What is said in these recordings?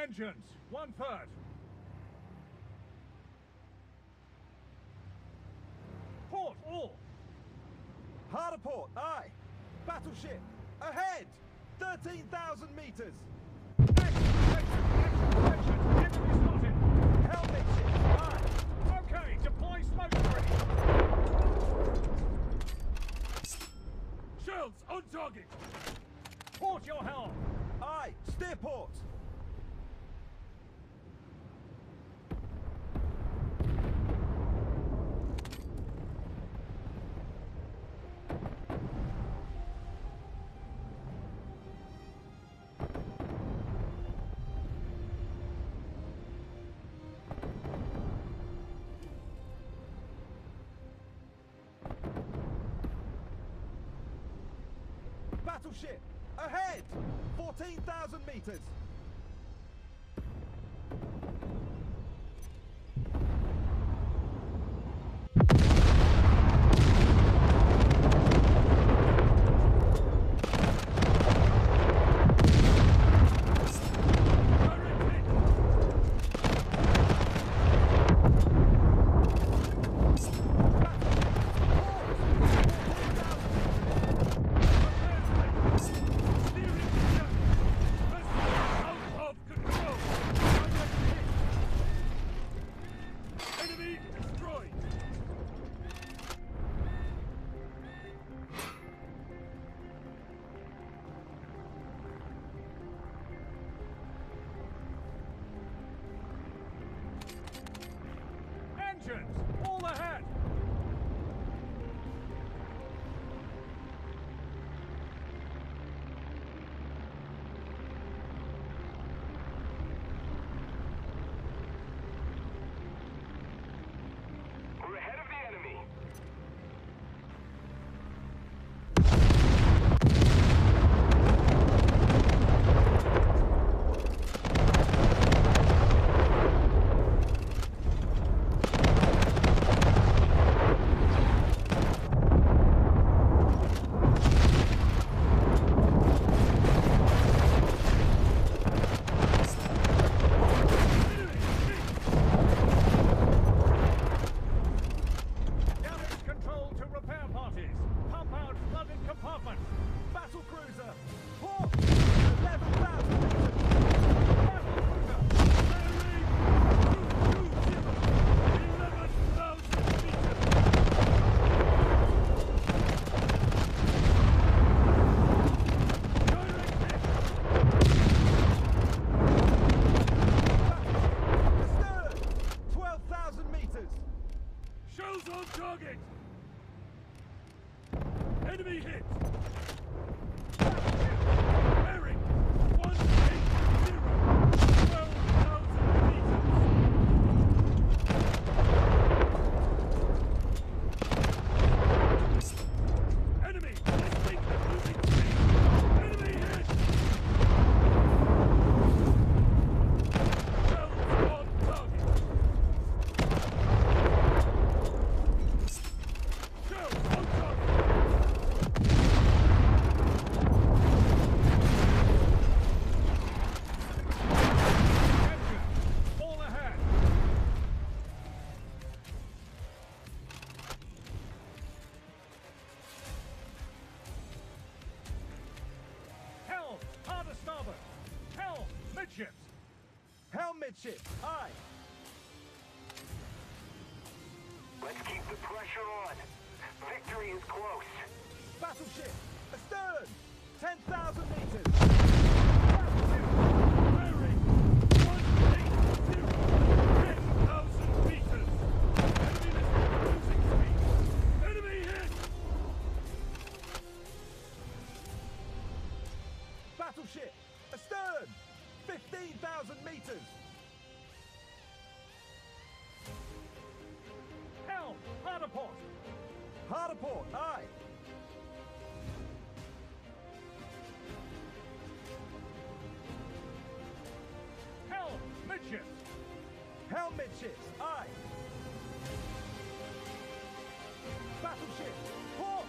Engines, 1/3. Port, all. Hard aport, aye. Battleship, ahead! 13,000 meters. Action, enemy spotted. Helmet ship, aye. Okay, deploy smoke screen. Shells, on target. Port your helm. Aye, steer port. Battleship, ahead! 14,000 meters. Engines, all ahead. We're ahead of the enemy. Damage control to repair parties. Pump out flooded compartments. Battle cruiser, port! 11,000 meters. Battle cruiser. Bearing 220. 11,000 meters. Direct hit. Astern, 12,000 meters. Shells on target. Enemy hit. Bearing 180. 12,000 meters. Enemy listening and moving speed. Enemy hit. Shells on target. Shells on target. Engine, all ahead. Helm, hard to starboard. Helm, midships. Helm midship, aye. Let's keep the pressure on. Victory is close. Battleship, astern, 10,000 meters. Bearing 180. 10,000 meters. Enemy losing speed. Enemy hit. Battleship, astern, 15,000 meters. Helm, hard port. Hard aport, aye. Helm, midships. Helm midships, aye. Battleship, port!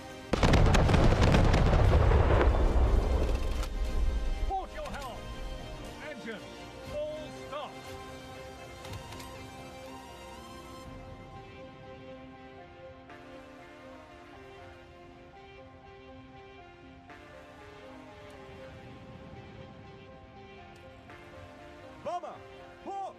Port your helm. Bomber! Port!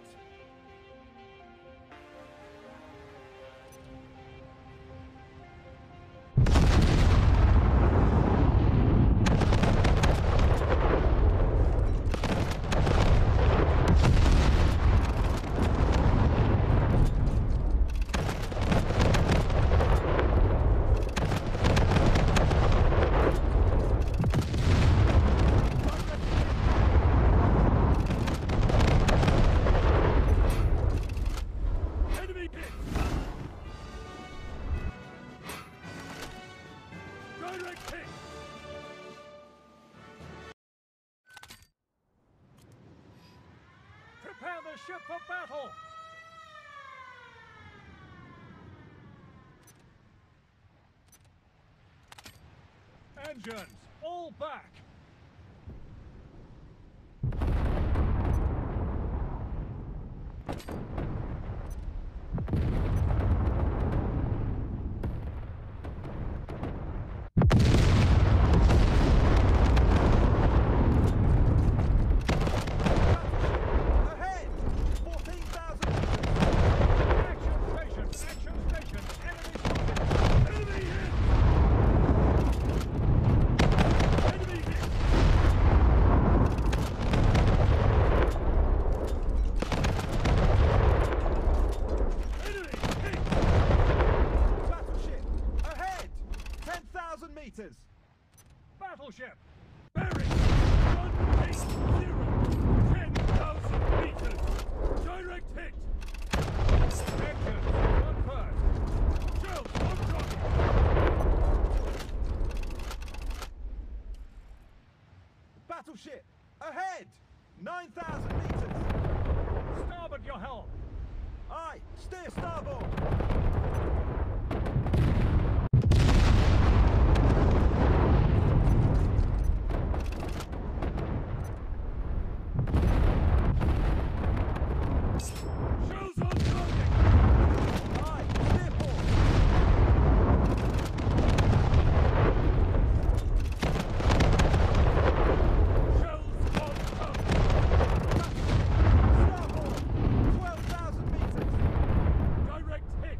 Enemy hit! Direct hit! Prepare the ship for battle! Engines, all back! Ahead! 14,000 meters! Action station! Enemy spotted! Enemy hit! Enemy hit! Enemy hit! Battleship! Ahead! 10,000 meters! Battleship! Bearing 180! 10,000 meters! Direct hit! Engines, one first! Shells on target! Battleship! Ahead! 9,000 meters! Starboard your helm! Aye! Steer starboard! Shells on target! Aye! Steer port! Shells on target! Starboard! 12,000 meters! Direct hit!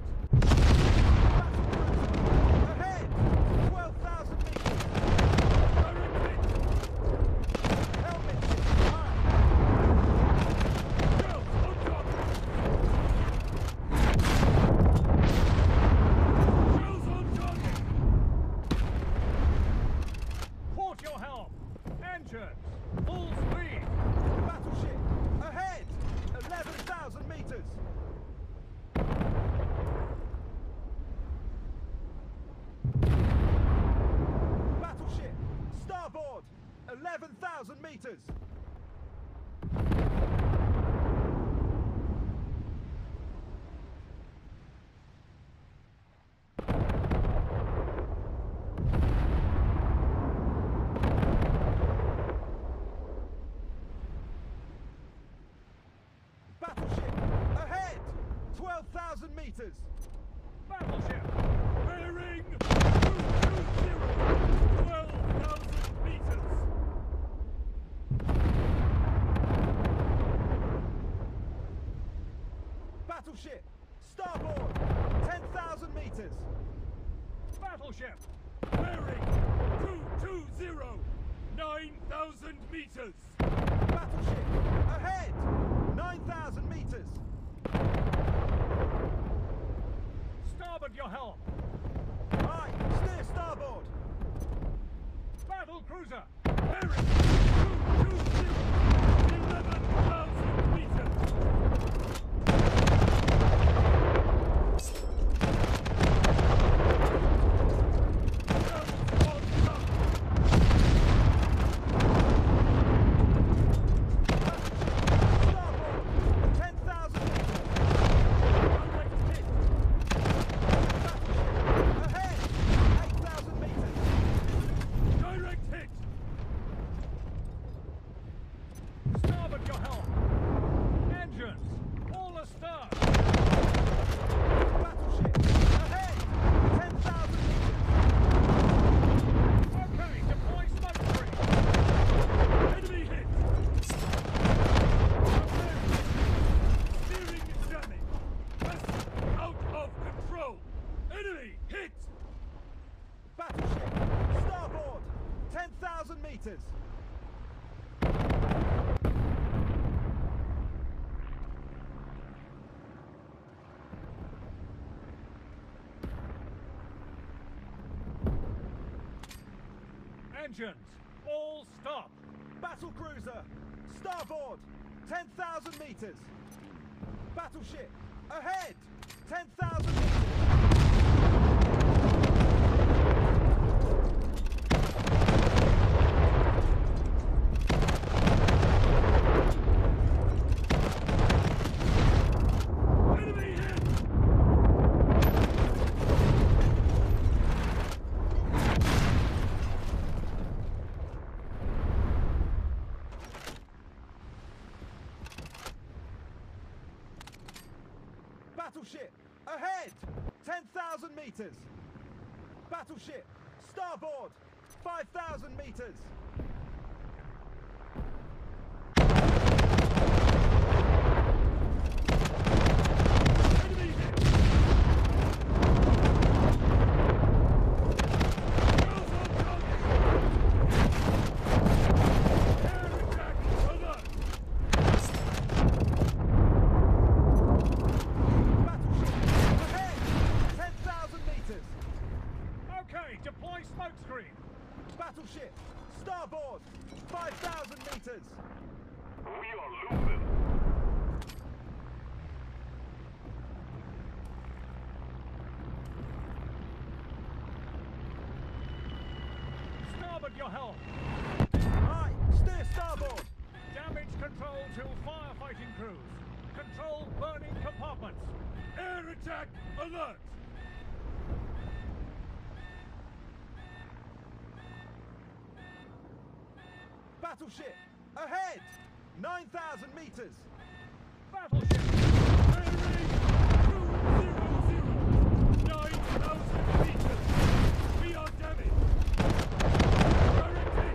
Ahead! 12,000 meters! Direct hit! Helmet ship! Aye! Shells on target! Shells on target! Port your helm! Engines, full speed! Battleship! Ahead! 11,000 meters! Battleship! Starboard! 11,000 meters! Battleship! Ahead! 12,000 meters! Battleship! Bearing 220! 12,000 meters! Battleship! Starboard! 10,000 meters! Battleship! Bearing 220! 9,000 meters! Battleship! Ahead! 9,000 meters! Starboard your helm! Aye! Steer starboard! Battle cruiser! Bearing 220! 11,000 meters! Shells on target! Battleship! Engines, all stop. Battle cruiser, starboard, 10,000 meters. Battleship, ahead, 10,000 meters. Enemy hit! Battleship, ahead, 10,000 meters. Battleship, starboard, 5,000 meters. Enemy hit! Girls on target! Air attack alert! Battleship, ahead, 10,000 meters. Okay, deploy smokescreen. Battleship, starboard, 5,000 meters. We are losing. Starboard your helm. Aye, steer starboard. Damage control to firefighting crews. Control burning compartments. Air attack alert! Battleship, ahead, 9,000 meters. Battleship. Bearing 200! 9,000 meters! We are damaged! Direct hit!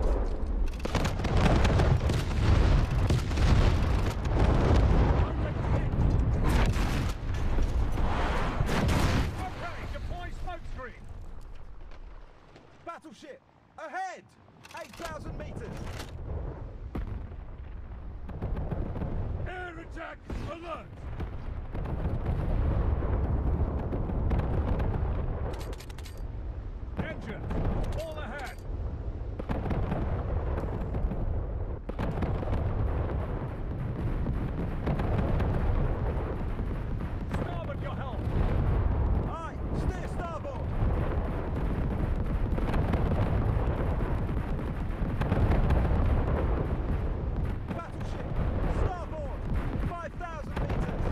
Direct hit! Okay, deploy smokescreen. Battleship, ahead, 8,000 meters. Air attack alert! Engines, all ahead. Starboard your helm. Aye, steer starboard. Battleship, starboard, 5,000 meters.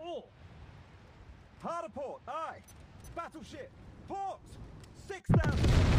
all. Hard a port, aye. Battleship, port! 6,000 meters.